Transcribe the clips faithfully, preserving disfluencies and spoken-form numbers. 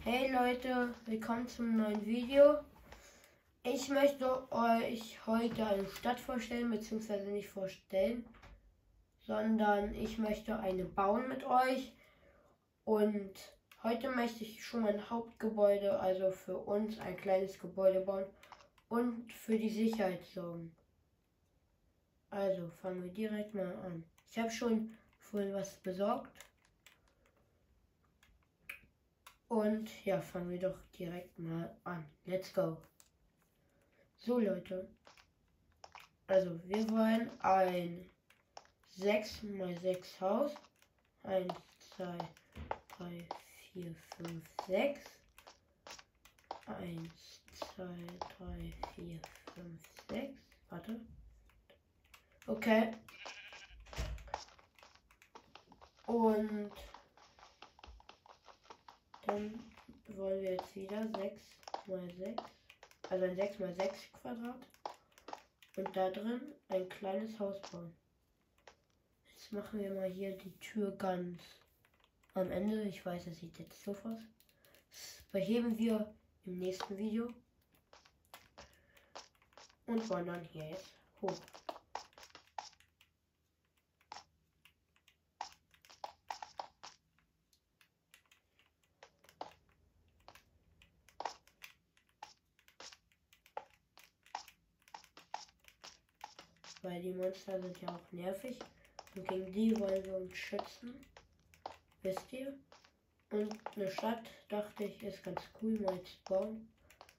Hey Leute, willkommen zum neuen Video. Ich möchte euch heute eine Stadt vorstellen, beziehungsweise nicht vorstellen, sondern ich möchte eine bauen mit euch. Und heute möchte ich schon mein Hauptgebäude, also für uns ein kleines Gebäude bauen und für die Sicherheit sorgen. Also fangen wir direkt mal an. Ich habe schon vorhin was besorgt. Und ja, fangen wir doch direkt mal an. Let's go. So Leute. Also wir wollen ein sechs mal sechs Haus. eins, zwei, drei, vier, fünf, sechs. eins, zwei, drei, vier, fünf, sechs. Warte. Okay. Und dann wollen wir jetzt wieder sechs mal sechs, also ein sechs mal sechs Quadrat und da drin ein kleines Haus bauen. Jetzt machen wir mal hier die Tür ganz am Ende. Ich weiß, das sieht jetzt doof aus. Das beheben wir im nächsten Video und wollen dann hier jetzt hoch. Weil die Monster sind ja auch nervig. Und gegen die wollen wir uns schützen. Wisst ihr? Und eine Stadt, dachte ich, ist ganz cool mal zu bauen.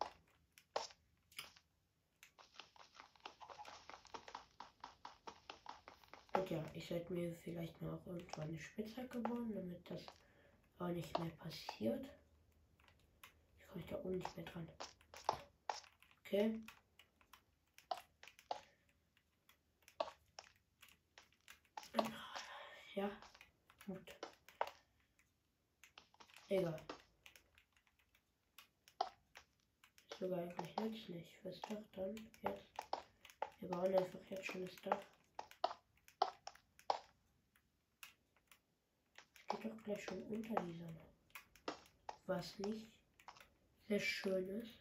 Und ja, ich sollte mir vielleicht mal auch irgendwann eine Spitzhacke bauen, damit das auch nicht mehr passiert. Ich komme da oben nicht mehr dran. Okay. Ja, gut. Egal. Ist sogar eigentlich nützlich fürs Dach dann jetzt. Wir bauen einfach jetzt schon das Dach. Es geht doch gleich schon unter die Sonne. Was nicht sehr schön ist.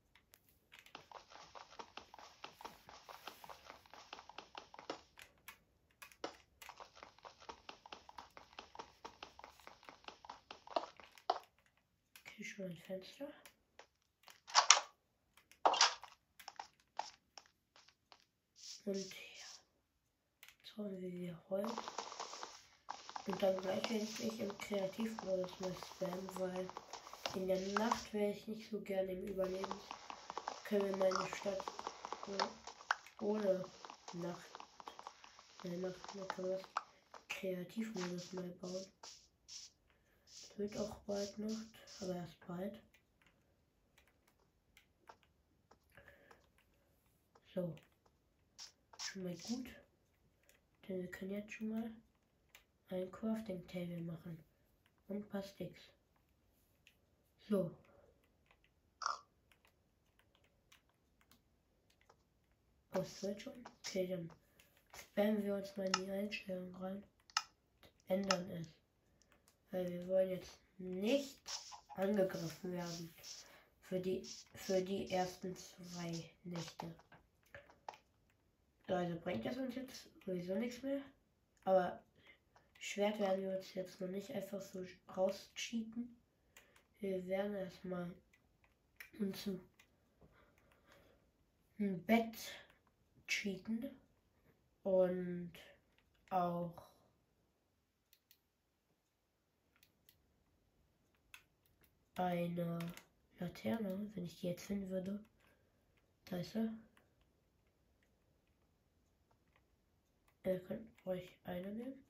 Schon ein Fenster. Und ja, jetzt holen wir wieder Holz. Und dann gleich werde ich im Kreativmodus mal spammen, weil in der Nacht wäre ich nicht so gerne im Überleben. Können wir meine Stadt ohne Nacht, in der Nacht mal können wir das Kreativmodus mal bauen. Es wird auch bald Nacht. Aber erst bald. So. Schon mal gut. Denn wir können jetzt schon mal ein Crafting Table machen. Und ein paar Sticks. So. Oh, es wird schon. Okay, dann spammen wir uns mal in die Einstellung rein. Ändern es. Weil wir wollen jetzt nicht angegriffen werden für die für die ersten zwei Nächte. Also bringt das uns jetzt sowieso nichts mehr. Aber Schwert werden wir uns jetzt noch nicht einfach so rauscheaten. Wir werden erstmal uns ein Bett cheaten und auch eine Laterne, wenn ich die jetzt finden würde. Da ist er. Ihr könnt euch eine nehmen.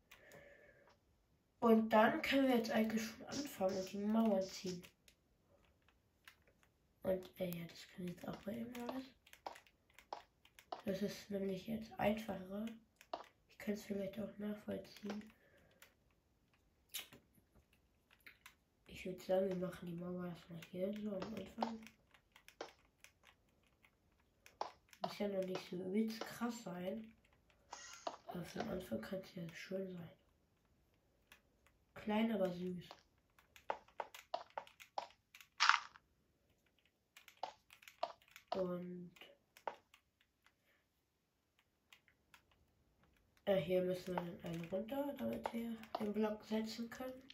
Und dann können wir jetzt eigentlich schon anfangen und die Mauern ziehen. Und ey, ja, das können wir jetzt auch mal eben alles. Das ist nämlich jetzt einfacher. Ich kann es vielleicht auch nachvollziehen. Ich würde sagen, wir machen die Mauer erstmal hier so am Anfang. Muss ja noch nicht so übelst krass sein. Aber für den Anfang kann es ja schön sein. Klein, aber süß. Und äh, hier müssen wir dann einen runter, damit wir den Block setzen können.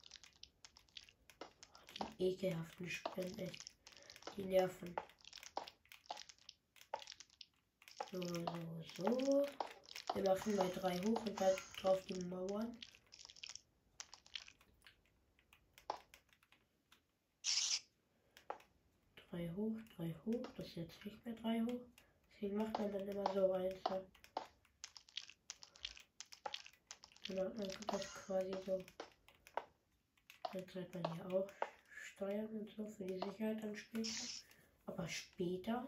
Die ekelhaften Spinnen, echt. Die nerven. So, so, so. Wir machen mal drei hoch und dann drauf die Mauern. Drei hoch, drei hoch. Das ist jetzt nicht mehr drei hoch. Deswegen macht man dann immer so eins. Dann macht man das quasi so. Dann sollte man hier auch steuern und so für die Sicherheit dann später. Aber später.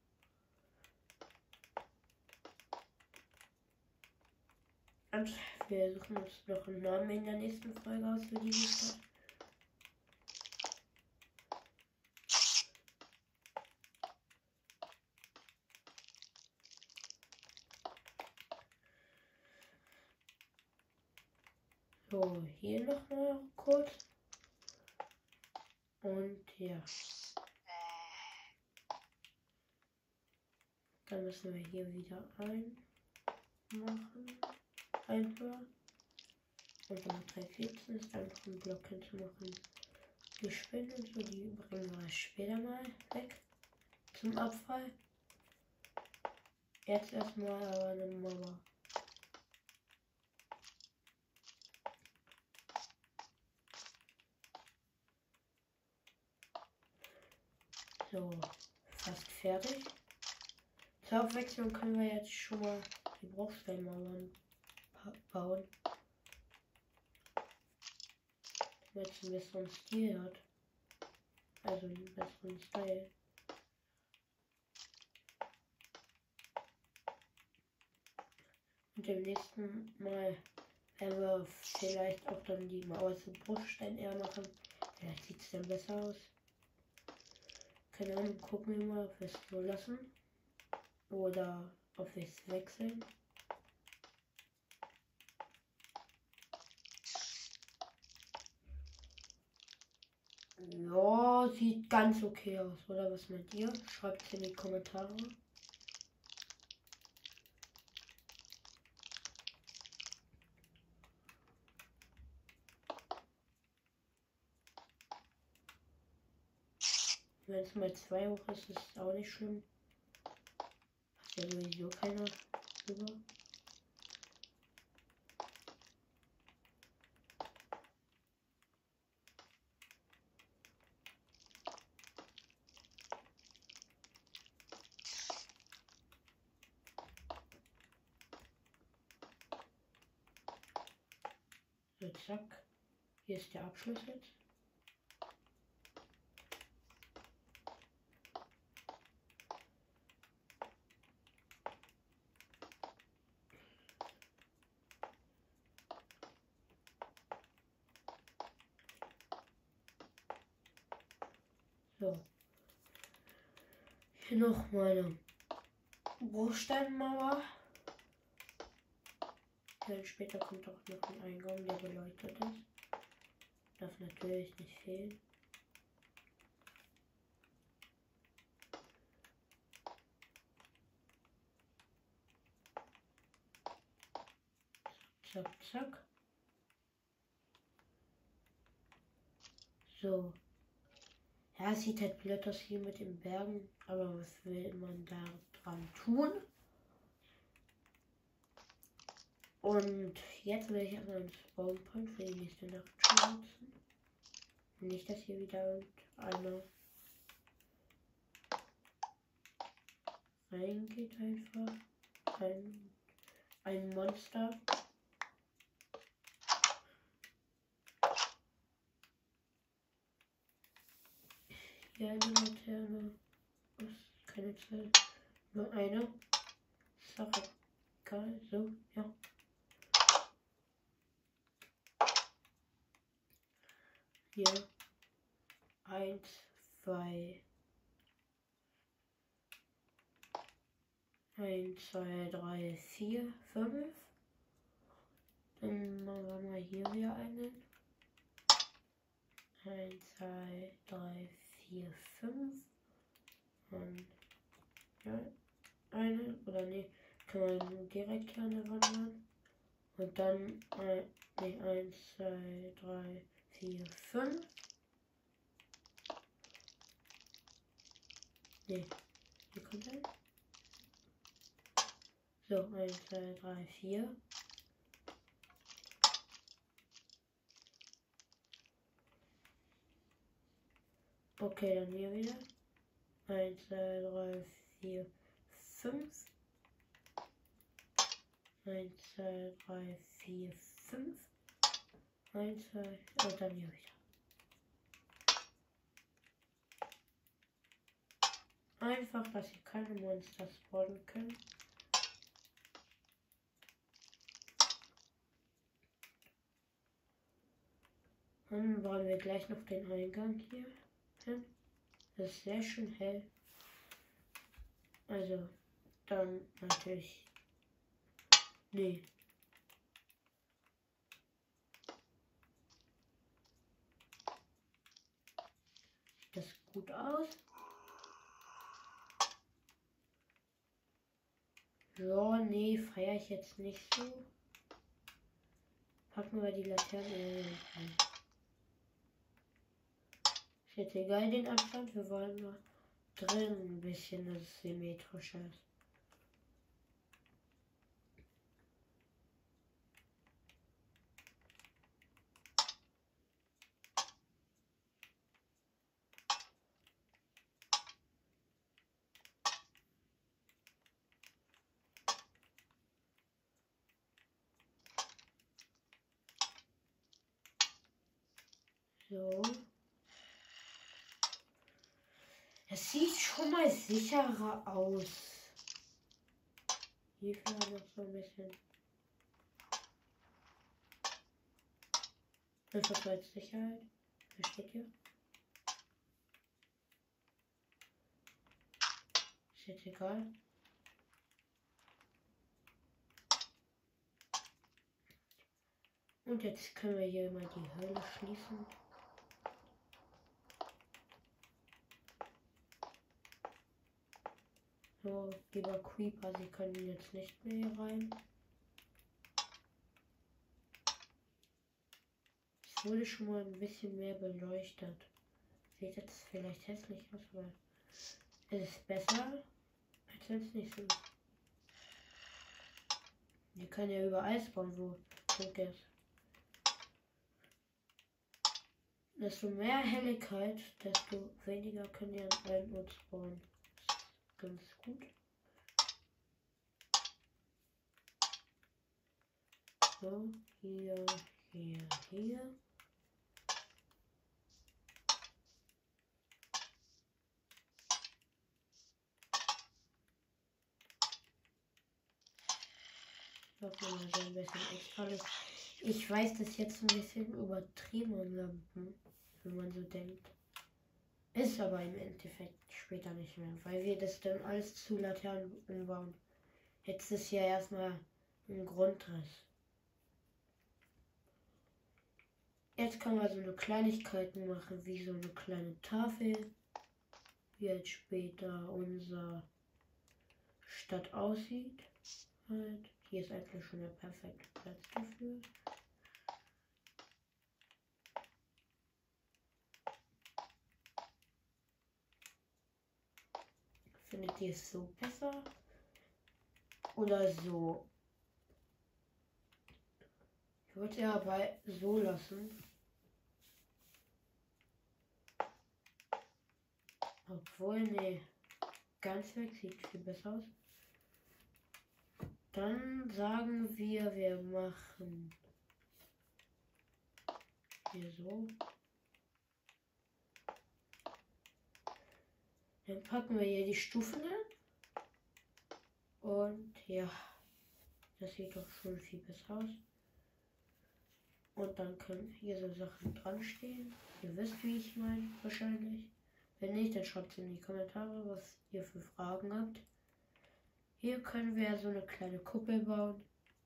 Und wir suchen uns noch einen Namen in der nächsten Folge aus für diese Stadt. So, hier noch mal kurz. Und ja. Dann müssen wir hier wieder einmachen. Einfach. Und dann drei vierzehn ist einfach ein Block hinzumachen. Die Spinnen und so, die bringen wir später mal weg. Zum Abfall. Jetzt erstmal aber eine Mauer. So, fast fertig. Zur Abwechslung können wir jetzt schon mal die Bruchsteinmauern bauen. Damit es einen besseren Stil hat. Also einen besseren Style. Und im nächsten Mal werden wir vielleicht auch dann die Mauer zu Bruchstein eher machen. Vielleicht sieht es dann besser aus. Keine Ahnung, gucken wir mal, ob wir es so lassen. Oder ob wir es wechseln. Ja, sieht ganz okay aus, oder? Was meint ihr? Schreibt es in die Kommentare. Wenn es mal zwei hoch ist, ist es auch nicht schlimm. Passt ja sowieso keiner rüber. So, zack. Hier ist der Abschluss jetzt. So. Hier noch meine Bruchsteinmauer. Dann später kommt auch noch ein Eingang, der beleuchtet ist. Darf natürlich nicht fehlen. Zack, zack. So. Ja, es sieht halt blöd aus hier mit den Bergen, aber was will man da dran tun? Und jetzt will ich erstmal einen Spawnpoint für die nächste Nacht schon nutzen. Nicht, dass hier wieder irgendeiner reingeht einfach. Ein, ein Monster. Hier eine Laterne. Das ist keine zwei. Nur eine. Sache. Egal. So, ja. Hier. Eins, zwei. Eins, zwei, drei, vier, fünf. Dann machen wir mal hier wieder einen. Eins, zwei, drei, vier, fünf. Und Ja, eine oder nee, kann man direkt hier an der Wand machen. Und dann ein, nee, eins, zwei, drei, vier, fünf. Nee, hier kommt ein. So, eins, zwei, drei, vier. Okay, dann hier wieder. eins, zwei, drei, vier, fünf. eins, zwei, drei, vier, fünf. eins, zwei und dann hier wieder. Einfach, dass hier keine Monster spawnen können. Dann bauen wir gleich noch den Eingang hier hin. Das ist sehr schön hell. Also, dann natürlich. Nee. Sieht das gut aus? So, nee, feiere ich jetzt nicht so. Packen wir die Laterne rein. Ist jetzt egal den Abstand, wir wollen nur drin ein bisschen, dass es symmetrischer ist. So. Es sieht schon mal sicherer aus. Hier vielleicht noch so ein bisschen. Einfach so als Sicherheit. Was steht hier? Ist jetzt egal. Und jetzt können wir hier mal die Höhle schließen. So, lieber Creeper, sie können jetzt nicht mehr hier rein. Es wurde schon mal ein bisschen mehr beleuchtet. Sieht jetzt vielleicht hässlich aus, aber es ist besser, als wenn es nicht so ist. Die können ja überall spawnen, wo dunkel ist. Desto mehr Helligkeit, desto weniger können die an einem Ort spawnen. Ganz gut. So, hier, hier, hier. Machen wir mal so ein bisschen extra Licht. Ich weiß, das ist jetzt ein bisschen übertrieben an Lampen, wenn man so denkt. Ist aber im Endeffekt später nicht mehr, weil wir das dann alles zu Laternen umbauen. Jetzt ist ja erstmal ein Grundriss. Jetzt kann man so eine Kleinigkeiten machen, wie so eine kleine Tafel, wie jetzt später unsere Stadt aussieht. Halt. Hier ist eigentlich schon der perfekte Platz dafür. Findet ihr es so besser? Oder so? Ich würde ja aber so lassen. Obwohl, nee. Ganz weg sieht viel besser aus. Dann sagen wir, wir machen hier so. Dann packen wir hier die Stufen hin. Und ja, das sieht doch schon viel besser aus. Und dann können hier so Sachen dran stehen. Ihr wisst, wie ich meine, wahrscheinlich. Wenn nicht, dann schreibt es in die Kommentare, was ihr für Fragen habt. Hier können wir so eine kleine Kuppel bauen.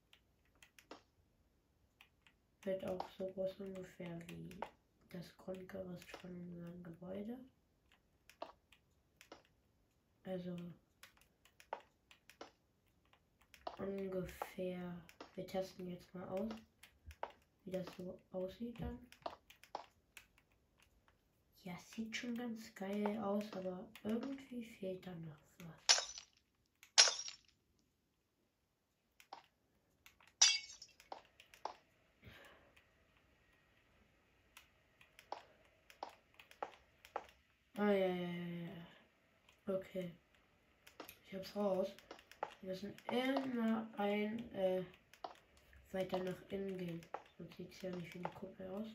Wird auch so groß ungefähr wie das Grundgerüst von unserem Gebäude. Also ungefähr. Wir testen jetzt mal aus, wie das so aussieht dann. Ja, sieht schon ganz geil aus, aber irgendwie fehlt da noch was. Ah, ja, ja, ja, ja. Okay. Ich hab's raus. Wir müssen immer ein äh, weiter nach innen gehen. Sonst sieht es ja nicht wie eine Kuppel aus.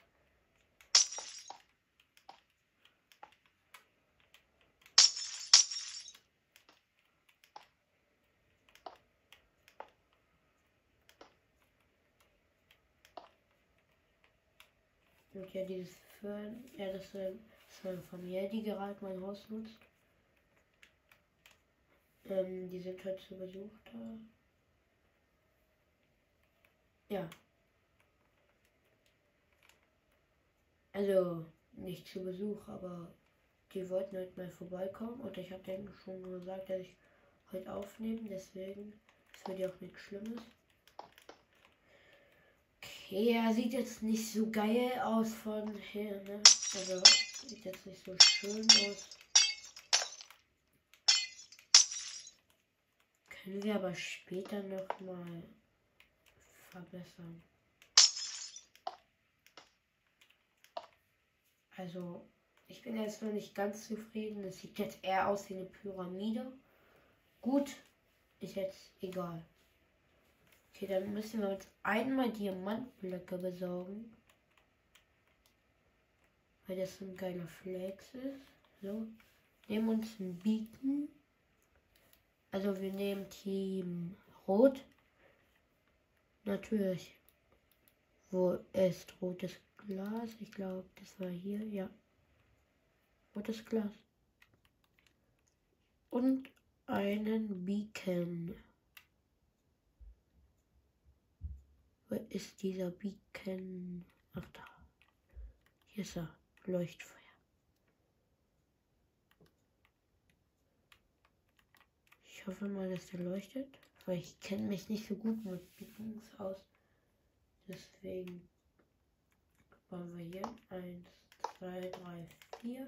Und ja, dieses Föhn, ja, das ist meine Familie, die gerade mein Haus nutzt. Ähm, die sind heute zu Besuch da. Ja. Also, nicht zu Besuch, aber die wollten heute mal vorbeikommen und ich habe denen schon gesagt, dass ich heute aufnehme, deswegen ist für die auch nichts Schlimmes. Okay, er sieht jetzt nicht so geil aus von hier, ne? Also, sieht jetzt nicht so schön aus. Können wir aber später noch mal verbessern. Also, ich bin jetzt noch nicht ganz zufrieden. Es sieht jetzt eher aus wie eine Pyramide. Gut, ist jetzt egal. Okay, dann müssen wir uns einmal Diamantblöcke besorgen. Weil das so ein geiler Flex ist. So, nehmen uns ein Beacon. Also wir nehmen Team Rot. Natürlich. Wo ist rotes Glas? Ich glaube, das war hier. Ja. Rotes Glas. Und einen Beacon. Wo ist dieser Beacon? Ach da. Hier ist er. Leuchtfeuer. Ich hoffe mal, dass der leuchtet. Weil ich kenne mich nicht so gut mit Beacons aus. Deswegen bauen wir hier eins, zwei, drei, vier.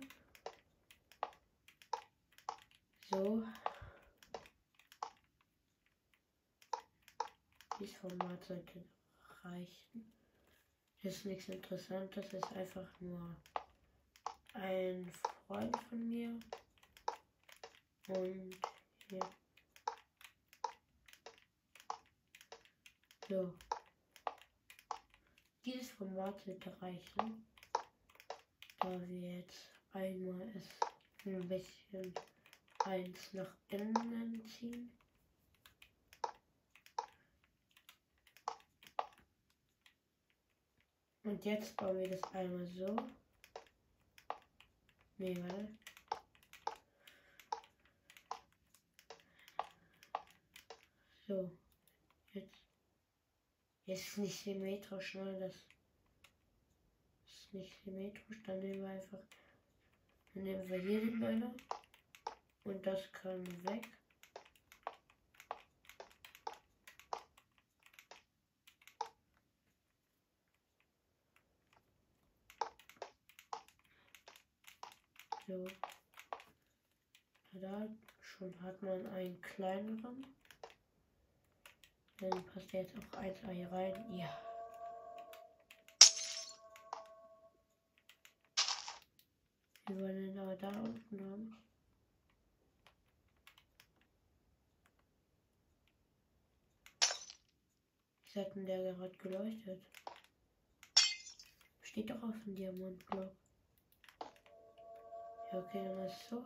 So. Dieses Format sollte reichen. Das ist nichts Interessantes, das ist einfach nur ein Freund von mir. Und hier. So. Dieses Format sollte reichen. Da wir jetzt einmal es ein bisschen eins nach innen ziehen. Und jetzt bauen wir das einmal so. Nee, warte. So. Jetzt. Jetzt ist nicht symmetrisch, ne? Das ist nicht symmetrisch. Dann nehmen wir einfach. Dann nehmen wir hier den Mörder. Und das kann weg. So. Da schon hat man einen kleineren. Dann passt jetzt auch eins Ei rein. Ja. Wir wollen ihn aber da unten haben. Wie hat denn der gerade geleuchtet? Steht doch auf dem Diamantblock. Ja, okay, dann ist es so.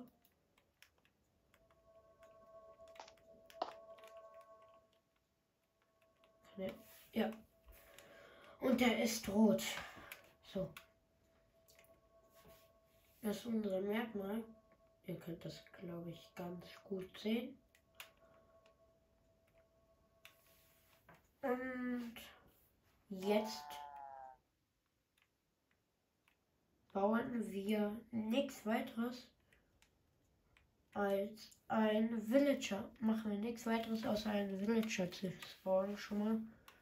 Ja. ja. Und der ist rot. So. Das ist unser Merkmal. Ihr könnt das, glaube ich, ganz gut sehen. Und jetzt bauen wir nichts weiteres als ein Villager. Machen wir nichts weiteres außer einen Villager zu spawnen schon mal.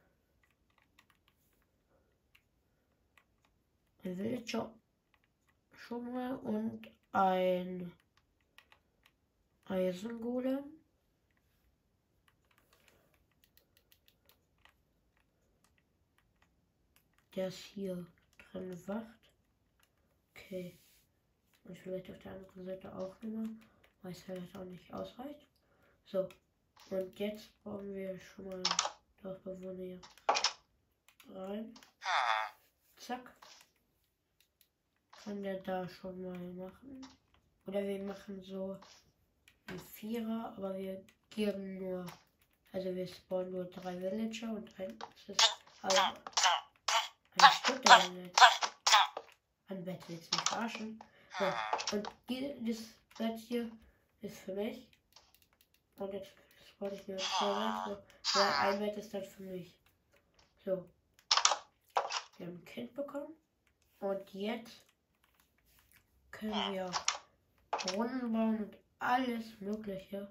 Ein Villager schon mal und ein Eisengolem. Der ist hier dran wacht. Okay. Und vielleicht auf der anderen Seite auch nochmal. Weil es halt auch nicht ausreicht. So. Und jetzt brauchen wir schon mal Dorfbewohner hier rein. Zack. Kann der da schon mal machen. Oder wir machen so ein Vierer, aber wir geben nur, also wir spawnen nur drei Villager und ein, das ist also ein Stück der nicht. Ein Bett jetzt nicht verarschen. So. Und die, das Bett hier ist für mich. Und jetzt spawn ich mir zwei Bett. Ja, ein Bett ist dann für mich. So. Wir haben ein Kind bekommen. Und jetzt können wir Brunnen bauen und alles Mögliche.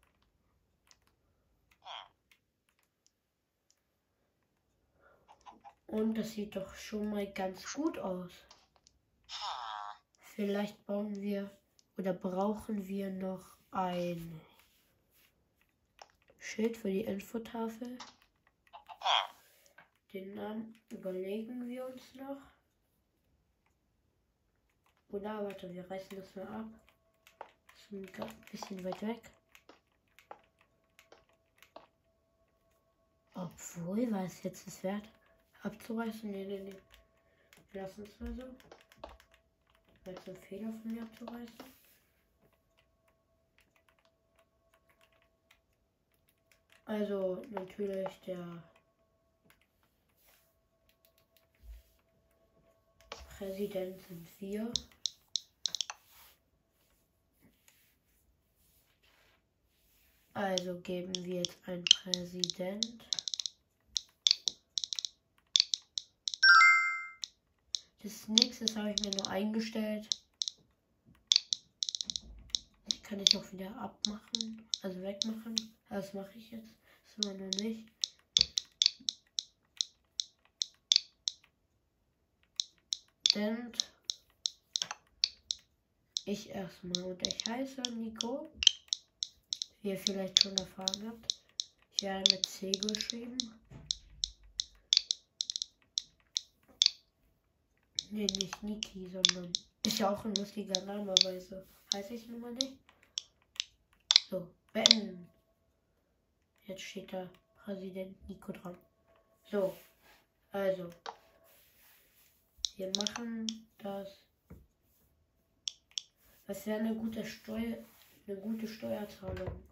Und das sieht doch schon mal ganz gut aus. Vielleicht bauen wir oder brauchen wir noch ein Schild für die Infotafel. Den Namen überlegen wir uns noch. Oder warte, wir reißen das mal ab. Das ist ein bisschen weit weg. Obwohl, war es jetzt es wert, abzureißen? Nee, nee, nee. Wir lassen es mal so. War jetzt ein Fehler von mir abzureißen. Also natürlich der Präsident sind wir. Also geben wir jetzt einen Präsident. Das nächste habe ich mir nur eingestellt. Ich kann ich auch wieder abmachen, also wegmachen. Das mache ich jetzt. Das war noch nicht. Denn ich erstmal und ich heiße Nico. Wie ihr vielleicht schon erfahren habt. Ich werde mit C geschrieben. Nee, nicht Niki, sondern ist ja auch ein lustiger Name, aber so heiße ich nun mal nicht. So, beenden. Jetzt steht da Präsident Nico dran. So, also. Wir machen das. Das wäre eine gute Steuer, eine gute Steuerzahlung.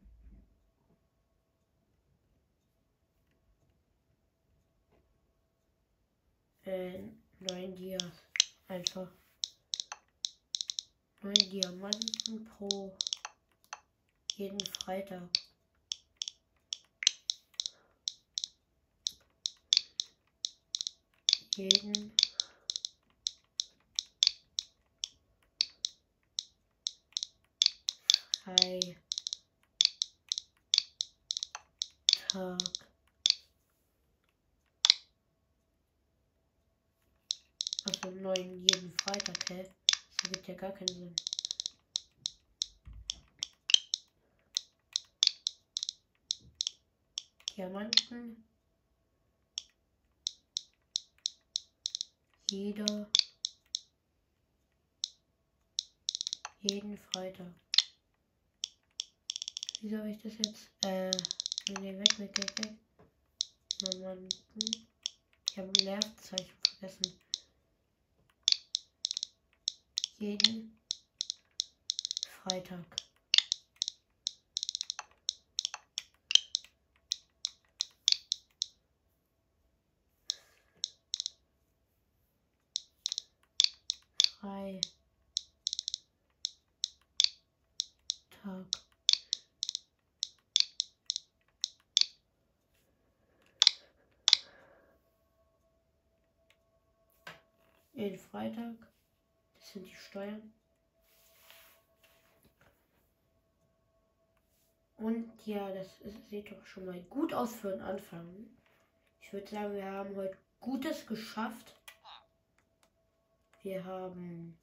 Äh, neun Dias. Einfach. neun Diamanten pro jeden Freitag. Jeden Freitag. Also neun jeden Freitag, hä? Das ergibt ja gar keinen Sinn. Diamanten. Jeder. Jeden Freitag. Wieso habe ich das jetzt? Äh, nee, nee, weg, weg, weg, weg. Diamanten. Ich habe ein Leerzeichen vergessen. Jeden Freitag. Freitag. Jeden Freitag. Das sind die Steuern. Und ja, das ist, sieht doch schon mal gut aus für den Anfang. Ich würde sagen, wir haben heute Gutes geschafft. Wir haben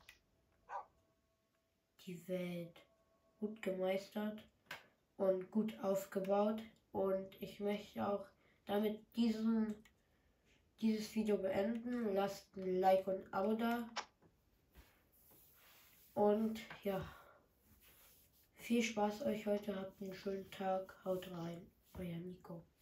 die Welt gut gemeistert und gut aufgebaut. Und ich möchte auch damit diesen, dieses Video beenden. Lasst ein Like und ein Abo da. Und ja, viel Spaß euch heute. Habt einen schönen Tag. Haut rein. Euer Nico.